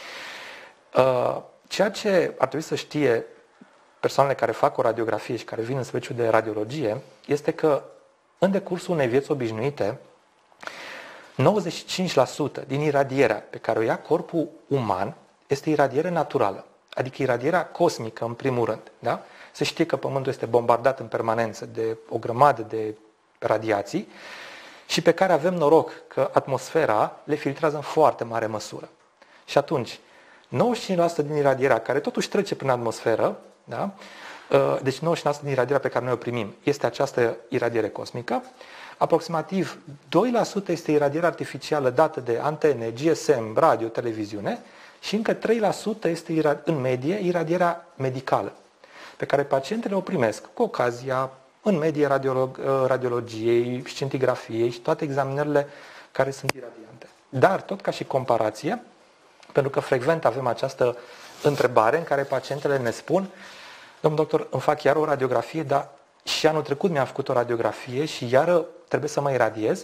Ceea ce ar trebui să știe persoanele care fac o radiografie și care vin în serviciul de radiologie, este că în decursul unei vieți obișnuite, nouăzeci și cinci la sută din iradierea pe care o ia corpul uman este iradiere naturală, adică iradierea cosmică în primul rând. Da? Se știe că Pământul este bombardat în permanență de o grămadă de radiații și pe care avem noroc că atmosfera le filtrează în foarte mare măsură. Și atunci, nouăzeci și cinci la sută din iradierea care totuși trece prin atmosferă, da? Deci nouăzeci și cinci la sută din iradierea pe care noi o primim este această iradiere cosmică, aproximativ doi la sută este iradierea artificială dată de antene, G S M, radio, televiziune și încă trei la sută este în medie iradierea medicală, pe care pacientele o primesc cu ocazia în medie radiolog, radiologiei, scintigrafiei și toate examinările care sunt iradiante. Dar tot ca și comparație, pentru că frecvent avem această întrebare în care pacientele ne spun: domnul doctor, îmi fac iar o radiografie, dar și anul trecut mi-am făcut o radiografie și iară trebuie să mă iradiez.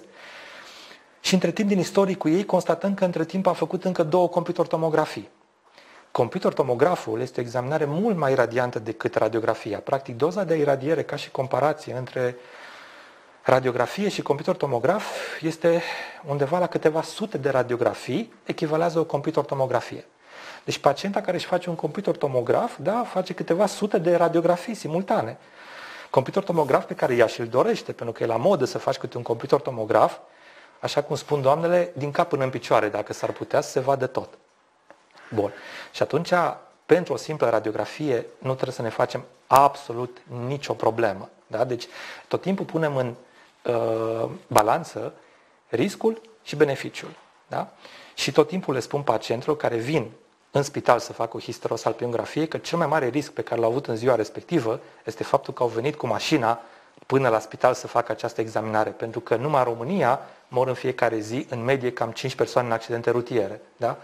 Și între timp, din istoricul ei, constatăm că între timp a făcut încă două computer-tomografii. Computer-tomograful este o examinare mult mai radiantă decât radiografia. Practic, doza de iradiere, ca și comparație între radiografie și computer-tomograf, este undeva la câteva sute de radiografii, echivalează o computer-tomografie. Deci pacienta care își face un computer-tomograf, da, face câteva sute de radiografii simultane. Computer-tomograf pe care ea și-l dorește, pentru că e la modă să faci câte un computer-tomograf, așa cum spun doamnele, din cap până în picioare, dacă s-ar putea, să se vadă tot. Bun. Și atunci, pentru o simplă radiografie, nu trebuie să ne facem absolut nicio problemă. Da? Deci, tot timpul punem în uh, balanță riscul și beneficiul. Da? Și tot timpul le spun pacientelor care vin în spital să facă o histerosalpingografie că cel mai mare risc pe care l-au avut în ziua respectivă este faptul că au venit cu mașina până la spital să facă această examinare. Pentru că numai în România mor în fiecare zi, în medie, cam cinci persoane în accidente rutiere. Da?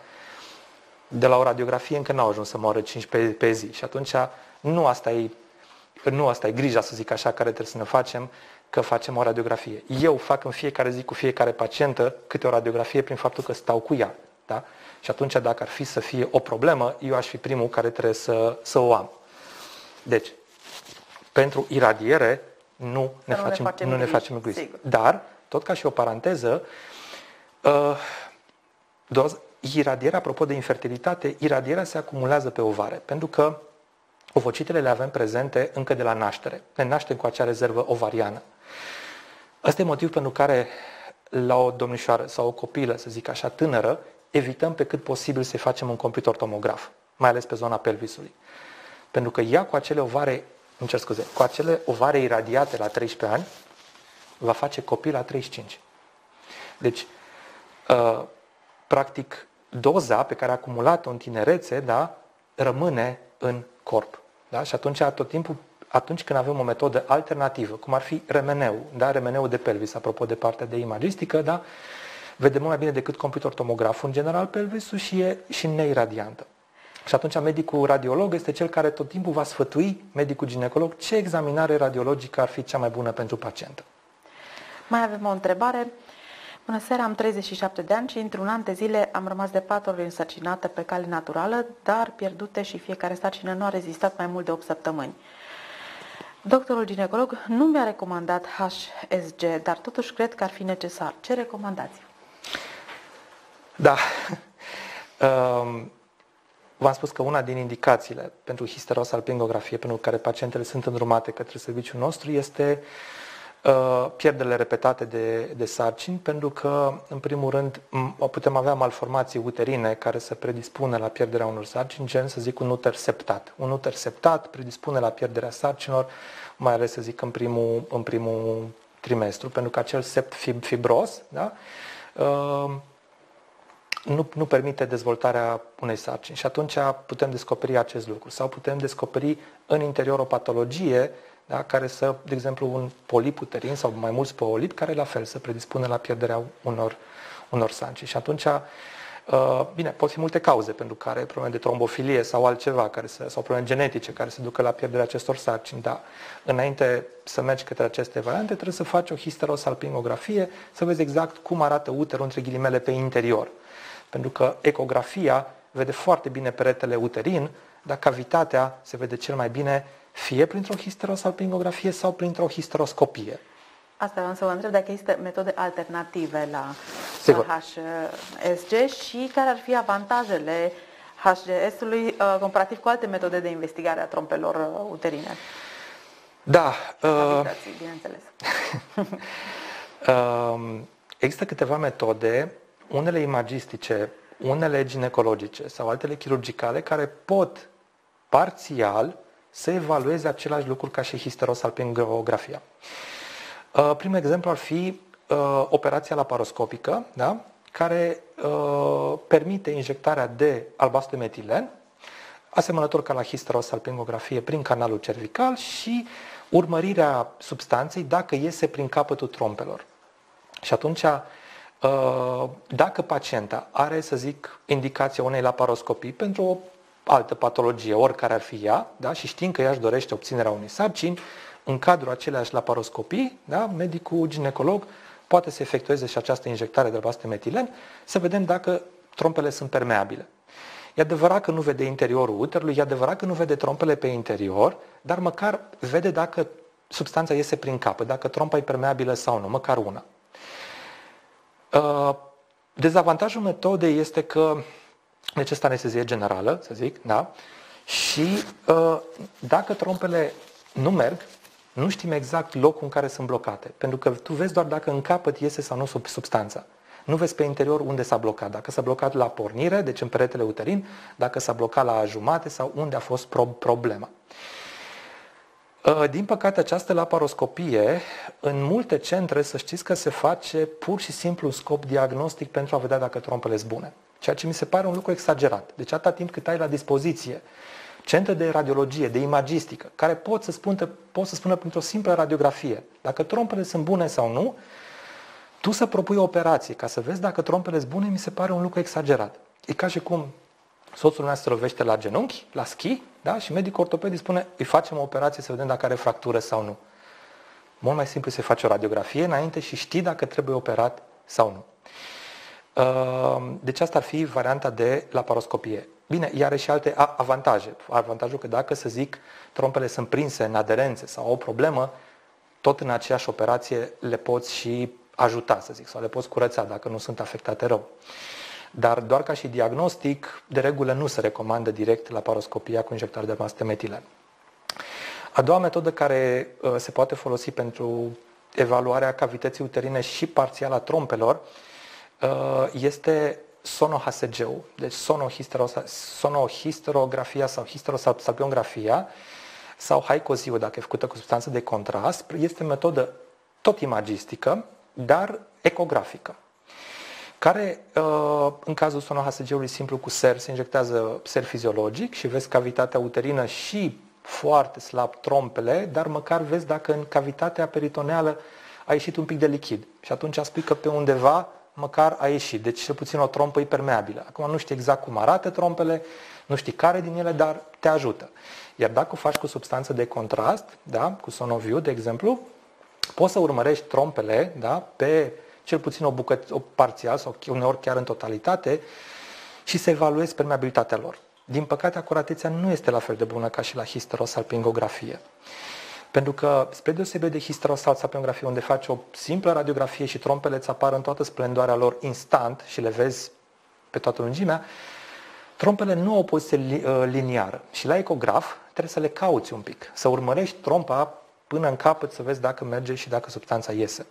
De la o radiografie încă n-au ajuns să moară cinci pe, pe zi. Și atunci nu asta, e, nu asta e grija, să zic așa, care trebuie să ne facem, că facem o radiografie. Eu fac în fiecare zi cu fiecare pacientă câte o radiografie prin faptul că stau cu ea. Da? Și atunci, dacă ar fi să fie o problemă, eu aș fi primul care trebuie să, să o am. Deci, pentru iradiere nu ne nu facem, ne facem, nu ne facem griji. Dar, tot ca și o paranteză, uh, doza, iradierea, apropo de infertilitate, iradierea se acumulează pe ovare, pentru că ovocitele le avem prezente încă de la naștere. Ne naștem cu acea rezervă ovariană. Ăsta e motivul pentru care la o domnișoară sau o copilă, să zic așa, tânără, evităm pe cât posibil să-i facem un computer-tomograf, mai ales pe zona pelvisului. Pentru că ea cu acele ovare, îmi cer scuze, cu acele ovare iradiate la treisprezece ani, va face copil la treizeci și cinci. Deci, uh, practic, doza pe care a acumulat-o în tinerețe, da, rămâne în corp. Da? Și atunci, tot timpul, atunci când avem o metodă alternativă, cum ar fi remeneu, da? remeneu de pelvis, apropo de partea de imagistică, da? vede mult mai bine decât computer-tomograful, în general, pelvisul și e și neiradiantă. Și atunci medicul radiolog este cel care tot timpul va sfătui medicul ginecolog ce examinare radiologică ar fi cea mai bună pentru pacientă. Mai avem o întrebare. Bună seara, am treizeci și șapte de ani și într-un an de zile am rămas de patru ori însărcinată pe cale naturală, dar pierdute și fiecare sarcină nu a rezistat mai mult de opt săptămâni. Doctorul ginecolog nu mi-a recomandat H S G, dar totuși cred că ar fi necesar. Ce recomandați? Da. um... V-am spus că una din indicațiile pentru histerosalpingografie, pentru care pacientele sunt îndrumate către serviciul nostru, este uh, pierderile repetate de, de sarcini, pentru că, în primul rând, putem avea malformații uterine care să predispună la pierderea unor sarcini, gen, să zic, un uter septat. Un uter septat predispune la pierderea sarcinilor, mai ales, să zic, în primul, în primul trimestru, pentru că acel sept fibros, da? Uh, Nu, nu permite dezvoltarea unei sarcini și atunci putem descoperi acest lucru sau putem descoperi în interior o patologie, da, care să, de exemplu, un polip uterin sau mai mulți polipi care la fel să predispune la pierderea unor, unor sarcini. Și atunci, bine, pot fi multe cauze pentru care probleme de trombofilie sau altceva care să, sau probleme genetice care se ducă la pierderea acestor sarcini, dar înainte să mergi către aceste variante trebuie să faci o histerosalpingografie, să vezi exact cum arată uterul între ghilimele pe interior. Pentru că ecografia vede foarte bine peretele uterin, dar cavitatea se vede cel mai bine fie printr-o histerosalpingografie sau printr-o histeroscopie. Asta vreau să vă întreb, dacă există metode alternative la Sigur. H S G și care ar fi avantajele H G S-ului uh, comparativ cu alte metode de investigare a trompelor uh, uterine. Da. Uh, bineînțeles. uh, există câteva metode, unele imagistice, unele ginecologice sau altele chirurgicale, care pot parțial să evalueze același lucru ca și histerosalpingografia. Uh, primul exemplu ar fi uh, operația laparoscopică, da? Care uh, permite injectarea de albastru de metilen, asemănător ca la histerosalpingografie, prin canalul cervical și urmărirea substanței dacă iese prin capătul trompelor. Și atunci, uh, dacă pacienta are, să zic, indicația unei laparoscopii pentru o altă patologie, oricare ar fi ea, da? Și știm că ea își dorește obținerea unei sarcini, în cadrul aceleași laparoscopii, da? Medicul ginecolog poate să efectueze și această injectare de albastru de metilen, să vedem dacă trompele sunt permeabile. E adevărat că nu vede interiorul uterului, e adevărat că nu vede trompele pe interior, dar măcar vede dacă substanța iese prin capăt, dacă trompa e permeabilă sau nu, măcar una. Dezavantajul metodei este că necesită anestezie generală, să zic, da? Și dacă trompele nu merg, nu știm exact locul în care sunt blocate, pentru că tu vezi doar dacă în capăt iese sau nu sub substanța. Nu vezi pe interior unde s-a blocat, dacă s-a blocat la pornire, deci în peretele uterin, dacă s-a blocat la jumate sau unde a fost problema. Din păcate, această laparoscopie, în multe centre, să știți că se face pur și simplu în scop diagnostic pentru a vedea dacă trompele sunt bune. Ceea ce mi se pare un lucru exagerat. Deci atâta timp cât ai la dispoziție centre de radiologie, de imagistică, care pot să spună, pot să spună printr-o simplă radiografie dacă trompele sunt bune sau nu, tu să propui o operație ca să vezi dacă trompele sunt bune, mi se pare un lucru exagerat. E ca și cum soțul meu se lovește la genunchi, la schi, da? Și medicul ortopedist spune, îi facem o operație să vedem dacă are fractură sau nu. Mult mai simplu se face o radiografie înainte și știi dacă trebuie operat sau nu. Deci asta ar fi varianta de laparoscopie. Bine, ea are și alte avantaje. Avantajul că dacă, să zic, trompele sunt prinse în aderențe sau au o problemă, tot în aceeași operație le poți și ajuta, să zic, sau le poți curăța dacă nu sunt afectate rău. Dar doar ca și diagnostic, de regulă nu se recomandă direct laparoscopia cu injectare de albastru de metilen. A doua metodă care uh, se poate folosi pentru evaluarea cavității uterine și parțială a trompelor uh, este sono-H S G-ul, deci sonohisterografia sau histerosalpingografia sau haicoziul, dacă e făcută cu substanță de contrast, este metodă tot imagistică, dar ecografică, care, în cazul sono-H S G-ului simplu cu ser, se injectează ser fiziologic și vezi cavitatea uterină și foarte slab trompele, dar măcar vezi dacă în cavitatea peritoneală a ieșit un pic de lichid. Și atunci spui că pe undeva măcar a ieșit, deci cel puțin o trompă e permeabilă. Acum nu știi exact cum arată trompele, nu știi care din ele, dar te ajută. Iar dacă o faci cu substanță de contrast, da, cu Sonoviu, de exemplu, poți să urmărești trompele, da, pe cel puțin o bucăți, o parțial sau uneori chiar în totalitate și să evaluezi permeabilitatea lor. Din păcate, acuratețea nu este la fel de bună ca și la histerosalpingografie. Pentru că, spre deosebire de histerosalpingografie, unde faci o simplă radiografie și trompele îți apar în toată splendoarea lor instant și le vezi pe toată lungimea, trompele nu au o poziție liniară. Și la ecograf trebuie să le cauți un pic, să urmărești trompa până în capăt să vezi dacă merge și dacă substanța iese.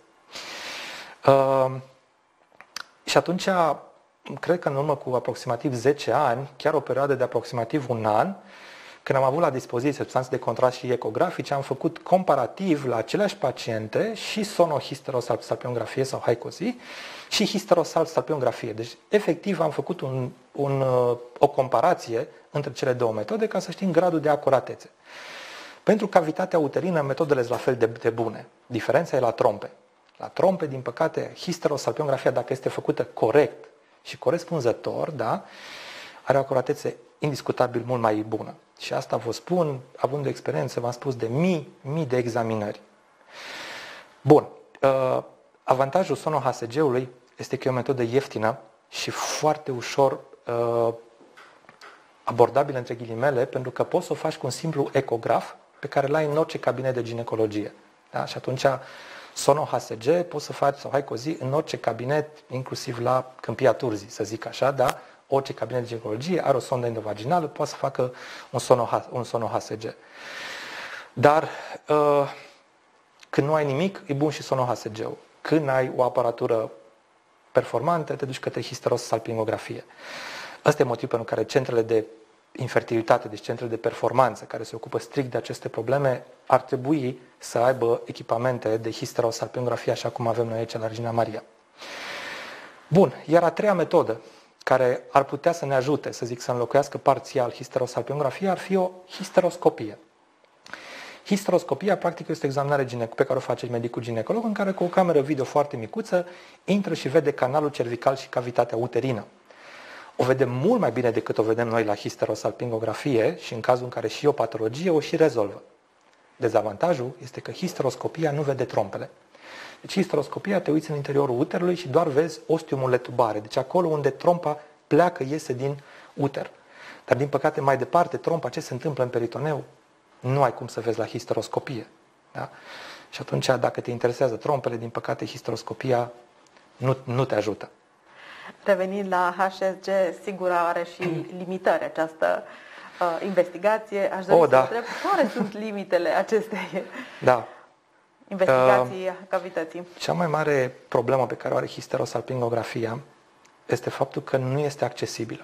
Uh, și atunci, cred că în urmă cu aproximativ zece ani, chiar o perioadă de aproximativ un an, când am avut la dispoziție substanțe de contrast și ecografice, am făcut comparativ la aceleași paciente și sonohisterosalpingografie sau haicozi și histerosalpingografie. Deci, efectiv, am făcut un, un, o comparație între cele două metode ca să știm gradul de acuratețe. Pentru cavitatea uterină, metodele sunt la fel de, de bune. Diferența e la trompe. La trompe, din păcate, histerosalpingografia, dacă este făcută corect și corespunzător, da, are o acuratețe indiscutabil mult mai bună. Și asta vă spun, având o experiență, v-am spus, de mii, mii de examinări. Bun. Avantajul sono-H S G-ului este că e o metodă ieftină și foarte ușor abordabilă, între ghilimele, pentru că poți să o faci cu un simplu ecograf pe care l-ai în orice cabinet de ginecologie. Da? Și atunci Sono-H S G poți să faci sau Hycozi în orice cabinet, inclusiv la Câmpia Turzii, să zic așa, da? Orice cabinet de ginecologie are o sondă endovaginală, poate să facă un Sono-H S G. Dar uh, când nu ai nimic, e bun și Sono-H S G-ul. Când ai o aparatură performantă, te duci către histerosalpingografie. Ăsta e motivul pentru care centrele de infertilitate, deci centrele de performanță care se ocupă strict de aceste probleme, ar trebui să aibă echipamente de histerosalpingografie, așa cum avem noi aici la Regina Maria. Bun, iar a treia metodă care ar putea să ne ajute, să zic, să înlocuiască parțial histerosalpingografia, ar fi o histeroscopie. Histeroscopia, practic, este o examinare pe care o face medicul ginecolog, în care cu o cameră video foarte micuță intră și vede canalul cervical și cavitatea uterină. O vedem mult mai bine decât o vedem noi la histerosalpingografie și în cazul în care și o patologie o și rezolvă. Dezavantajul este că histeroscopia nu vede trompele. Deci histeroscopia te uiți în interiorul uterului și doar vezi ostiumul letubare, deci acolo unde trompa pleacă, iese din uter. Dar din păcate mai departe, trompa, ce se întâmplă în peritoneu, nu ai cum să vezi la histeroscopie. Da? Și atunci, dacă te interesează trompele, din păcate histeroscopia nu, nu te ajută. Revenind la H S G, sigur are și limitări această uh, investigație. Aș dori oh, să da. întreb care sunt limitele acestei da. investigații uh, cavității. Cea mai mare problemă pe care o are histerosalpingografia este faptul că nu este accesibilă.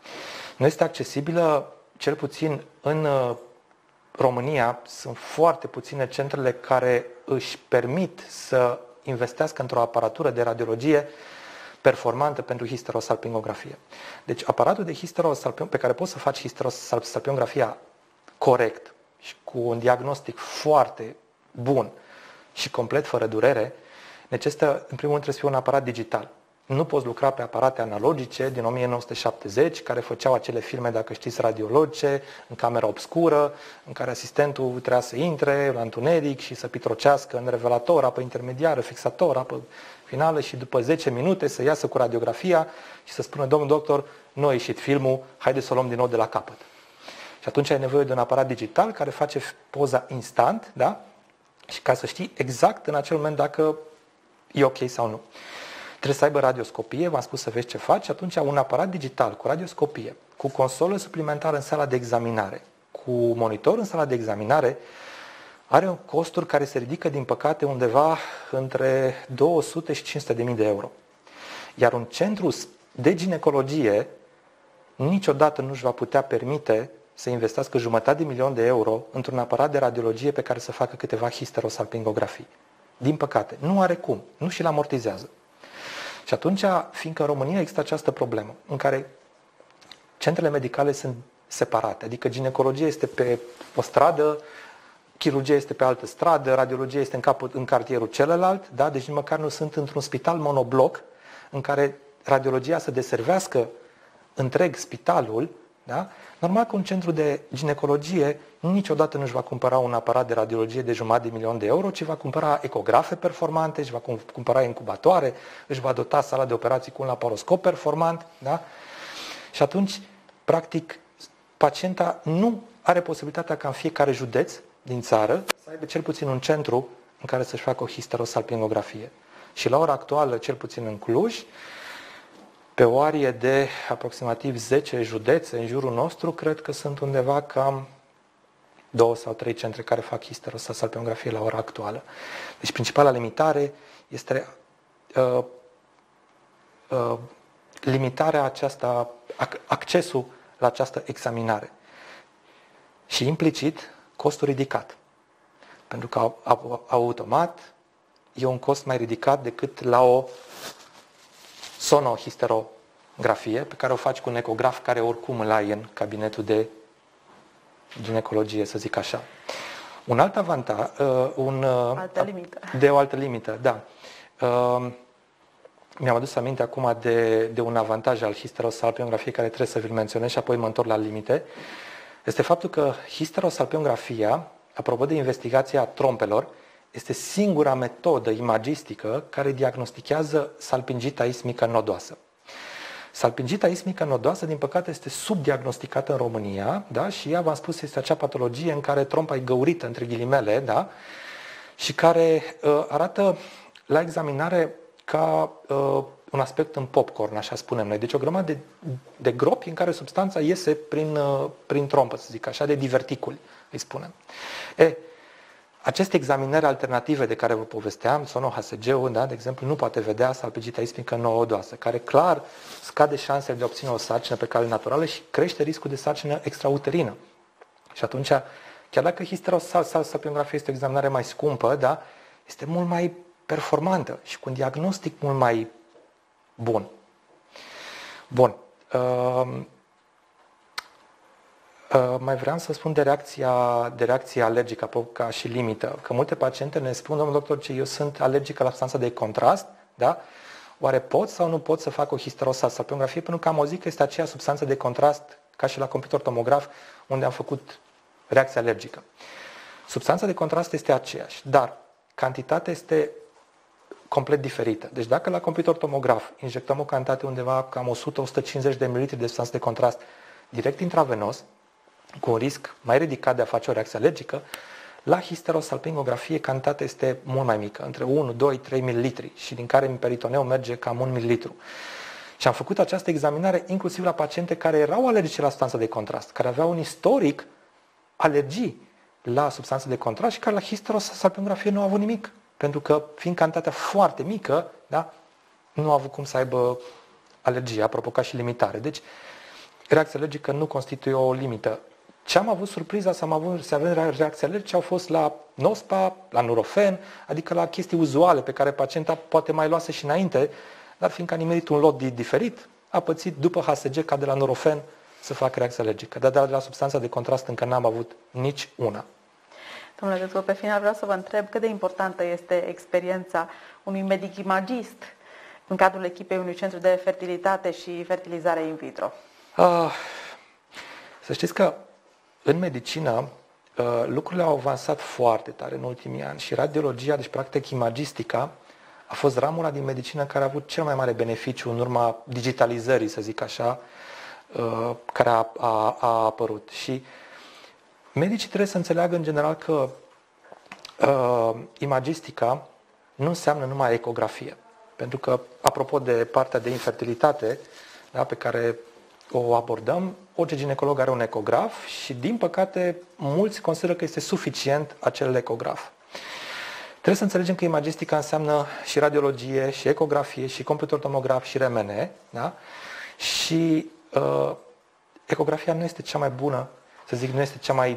Nu este accesibilă, cel puțin în uh, România, sunt foarte puține centrele care își permit să investească într-o aparatură de radiologie performantă pentru histerosalpingografie. Deci aparatul de histerosalpingografie, pe care poți să faci histerosalpingografia corect și cu un diagnostic foarte bun și complet fără durere, necesită, în primul rând, trebuie să fie un aparat digital. Nu poți lucra pe aparate analogice din o mie nouă sute șaptezeci, care făceau acele filme, dacă știți, radiologice, în camera obscură, în care asistentul trebuia să intre la întuneric și să pitrocească în revelator, apă intermediară, fixator, apă finală și după zece minute să iasă cu radiografia și să spună: domnul doctor, nu a ieșit filmul, haideți să o luăm din nou de la capăt. Și atunci ai nevoie de un aparat digital care face poza instant, da? Și ca să știi exact în acel moment dacă e ok sau nu. Trebuie să aibă radioscopie, v-am spus să vezi ce faci, atunci un aparat digital cu radioscopie, cu consolă suplimentară în sala de examinare, cu monitor în sala de examinare, are costuri care se ridică, din păcate, undeva între două sute și cinci sute de mii de euro. Iar un centru de ginecologie niciodată nu își va putea permite să investească jumătate de milion de euro într-un aparat de radiologie pe care să facă câteva histerosalpingografii. Din păcate, nu are cum, nu și-l amortizează. Și atunci, fiindcă în România există această problemă, în care centrele medicale sunt separate, adică ginecologia este pe o stradă, chirurgia este pe altă stradă, radiologia este în, capul, în cartierul celălalt, da? Deci nici măcar nu sunt într-un spital monobloc în care radiologia să deservească întreg spitalul, da? Normal că un centru de ginecologie niciodată nu își va cumpăra un aparat de radiologie de jumătate de milion de euro, ci va cumpăra ecografe performante, își va cumpăra incubatoare, își va dota sala de operații cu un laparoscop performant, da? Și atunci, practic, pacienta nu are posibilitatea ca în fiecare județ din țară să aibă cel puțin un centru în care să-și facă o histerosalpingografie. Și la ora actuală, cel puțin în Cluj, pe o arie de aproximativ zece județe în jurul nostru, cred că sunt undeva cam două sau trei centre care fac histerosalpingografie la ora actuală. Deci principala limitare este uh, uh, limitarea aceasta, accesul la această examinare. Și implicit, costul ridicat. Pentru că automat e un cost mai ridicat decât la o sonohisterografie pe care o faci cu un ecograf care oricum îl ai în cabinetul de ginecologie, să zic așa. Un alt avantaj, uh, un, uh, altă limită. de o altă limită, da. Uh, mi-am adus aminte acum de, de un avantaj al histerosalpingografiei care trebuie să vi-l menționez și apoi mă întorc la limite. Este faptul că histerosalpingografia, apropo de investigația trompelor, este singura metodă imagistică care diagnostichează salpingita ismică nodoasă. Salpingita ismică nodoasă, din păcate, este subdiagnosticată în România, da? Și ea, v-am spus, este acea patologie în care trompa e găurită, între ghilimele, da? și care uh, arată la examinare ca uh, un aspect în popcorn, așa spunem noi. Deci o grămadă de, de gropi în care substanța iese prin, uh, prin trompă, să zic așa, de diverticuli, îi spunem. E, aceste examinări alternative de care vă povesteam, sono-H S G-ul, da, de exemplu, nu poate vedea salpingita ismică noodoasă, care clar scade șansele de a obține o sarcină pe cale naturală și crește riscul de sarcină extrauterină. Și atunci, chiar dacă histerosalpingografia este o examinare mai scumpă, da, este mult mai performantă și cu un diagnostic mult mai bun. Bun. Uh, uh, mai vreau să spun de reacția, de reacția alergică ca și limită. Că multe paciente ne spun, domnul doctor, ce eu sunt alergică la substanța de contrast, da? Oare pot sau nu pot să fac o histerosalpingografie? Pentru că am auzit că este aceea substanță de contrast ca și la computer tomograf, unde am făcut reacția alergică. Substanța de contrast este aceeași, dar cantitatea este complet diferită. Deci dacă la computer tomograf injectăm o cantitate undeva cam o sută - o sută cincizeci de mililitri de substanță de contrast direct intravenos, cu un risc mai ridicat de a face o reacție alergică, la histerosalpingografie cantitatea este mult mai mică, între unu, doi, trei mililitri și din care în peritoneu merge cam un mililitru. Și am făcut această examinare inclusiv la paciente care erau alergice la substanța de contrast, care aveau un istoric alergii la substanță de contrast și care la histerosalpingografie nu au avut nimic. Pentru că, fiind cantitatea foarte mică, da, nu a avut cum să aibă alergie, a provocat și limitare. Deci, reacția alergică nu constituie o limită. Ce am avut surpriza să am avut să avem reacții alergice au fost la Nospa, la Nurofen, adică la chestii uzuale pe care pacienta poate mai luase și înainte, dar fiindcă a nimerit un lot diferit, a pățit după H S G ca de la Nurofen să facă reacție alergică. Dar de la substanța de contrast încă n-am avut nici una. Domnule doctor, pe final vreau să vă întreb cât de importantă este experiența unui medic imagist în cadrul echipei unui centru de fertilitate și fertilizare in vitro. Uh, să știți că în medicină uh, lucrurile au avansat foarte tare în ultimii ani și radiologia, deci practic imagistica, a fost ramura din medicină care a avut cel mai mare beneficiu în urma digitalizării, să zic așa, uh, care a, a, a apărut. Și medicii trebuie să înțeleagă în general că uh, imagistica nu înseamnă numai ecografie. Pentru că, apropo de partea de infertilitate, da, pe care o abordăm, orice ginecolog are un ecograf și, din păcate, mulți consideră că este suficient acel ecograf. Trebuie să înțelegem că imagistica înseamnă și radiologie, și ecografie, și computer tomograf, și R M N, da? Și uh, ecografia nu este cea mai bună, să zic, nu este cea mai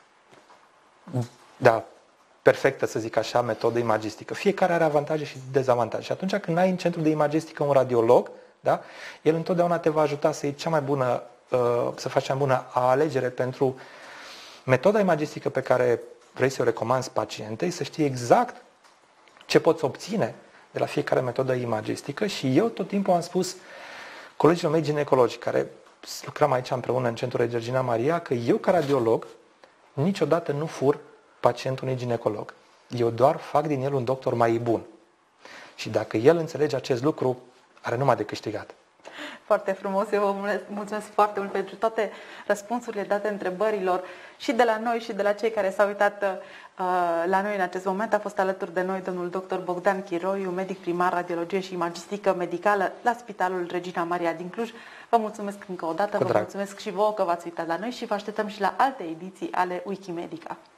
da, perfectă, să zic așa, metodă imagistică. Fiecare are avantaje și dezavantaje. Și atunci când ai în centru de imagistică un radiolog, da, el întotdeauna te va ajuta să iei cea mai bună, să faci cea mai bună alegere pentru metoda imagistică pe care vrei să o recomanzi pacientei, să știi exact ce poți obține de la fiecare metodă imagistică. Și eu tot timpul am spus colegilor mei ginecologi care lucram aici împreună în centrul Regina Maria, că eu ca radiolog niciodată nu fur pacientul unui ginecolog. Eu doar fac din el un doctor mai bun. Și dacă el înțelege acest lucru, are numai de câștigat. Foarte frumos, eu vă mulțumesc foarte mult pentru toate răspunsurile date întrebărilor și de la noi și de la cei care s-au uitat uh, la noi în acest moment. A fost alături de noi domnul doctor Bogdan Chiroiu, medic primar radiologie și imagistică medicală la Spitalul Regina Maria din Cluj. Vă mulțumesc încă o dată, vă mulțumesc și vouă că v-ați uitat la noi și vă așteptăm și la alte ediții ale Wikimedica.